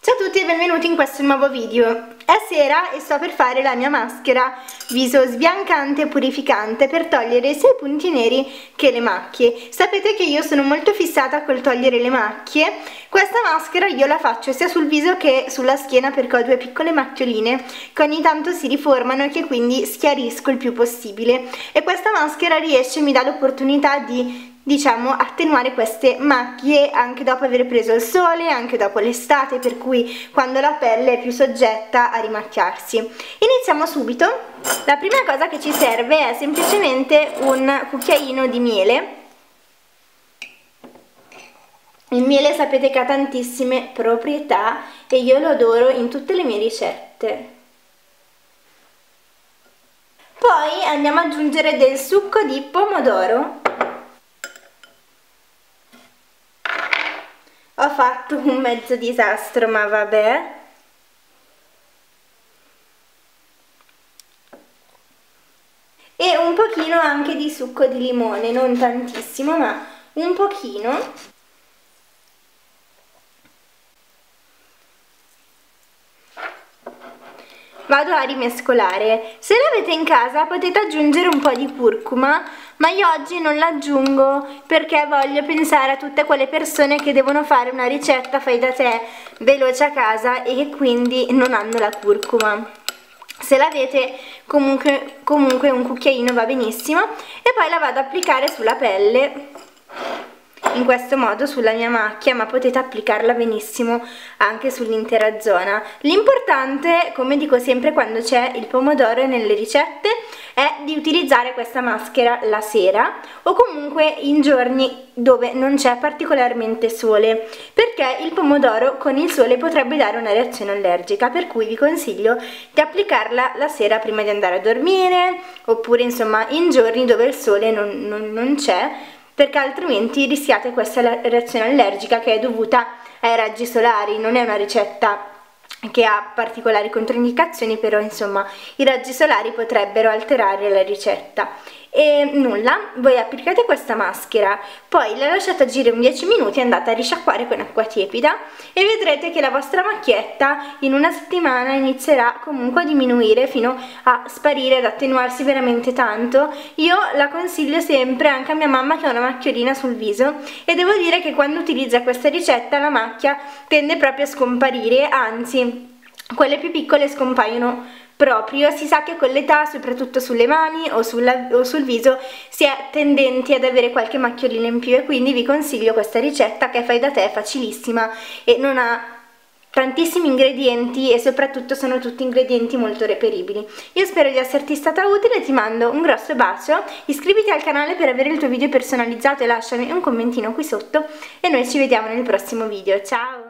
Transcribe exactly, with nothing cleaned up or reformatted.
Ciao a tutti e benvenuti in questo nuovo video. È sera e sto per fare la mia maschera viso sbiancante e purificante per togliere sia i punti neri che le macchie. Sapete che io sono molto fissata col togliere le macchie. Questa maschera io la faccio sia sul viso che sulla schiena perché ho due piccole macchioline che ogni tanto si riformano e che quindi schiarisco il più possibile. E questa maschera riesce, mi dà l'opportunità di, diciamo, attenuare queste macchie anche dopo aver preso il sole, anche dopo l'estate, per cui quando la pelle è più soggetta a rimacchiarsi. Iniziamo subito. La prima cosa che ci serve è semplicemente un cucchiaino di miele. Il miele sapete che ha tantissime proprietà e io lo adoro in tutte le mie ricette. Poi andiamo ad aggiungere del succo di pomodoro. Ho fatto un mezzo disastro, ma vabbè. E un pochino anche di succo di limone, non tantissimo, ma un pochino. Vado a rimescolare. Se l'avete in casa potete aggiungere un po' di curcuma, ma io oggi non l'aggiungo perché voglio pensare a tutte quelle persone che devono fare una ricetta fai da te veloce a casa e che quindi non hanno la curcuma. Se l'avete comunque, comunque un cucchiaino va benissimo. E poi la vado ad applicare sulla pelle in questo modo sulla mia macchia, ma potete applicarla benissimo anche sull'intera zona. L'importante, come dico sempre quando c'è il pomodoro nelle ricette, è di utilizzare questa maschera la sera o comunque in giorni dove non c'è particolarmente sole, perché il pomodoro con il sole potrebbe dare una reazione allergica, per cui vi consiglio di applicarla la sera prima di andare a dormire, oppure insomma in giorni dove il sole non, non, non c'è, perché altrimenti rischiate questa reazione allergica che è dovuta ai raggi solari. Non è una ricetta che ha particolari controindicazioni, però insomma i raggi solari potrebbero alterare la ricetta. E nulla, voi applicate questa maschera, poi la lasciate agire un dieci minuti, andate a risciacquare con acqua tiepida e vedrete che la vostra macchietta in una settimana inizierà comunque a diminuire fino a sparire, ad attenuarsi veramente tanto. Io la consiglio sempre anche a mia mamma che ha una macchiolina sul viso e devo dire che quando utilizza questa ricetta la macchia tende proprio a scomparire, anzi quelle più piccole scompaiono proprio. Si sa che con l'età, soprattutto sulle mani o, sulla, o sul viso, si è tendenti ad avere qualche macchiolina in più, e quindi vi consiglio questa ricetta che fai da te, è facilissima e non ha tantissimi ingredienti e soprattutto sono tutti ingredienti molto reperibili. Io spero di esserti stata utile, ti mando un grosso bacio, iscriviti al canale per avere il tuo video personalizzato e lasciami un commentino qui sotto e noi ci vediamo nel prossimo video. Ciao!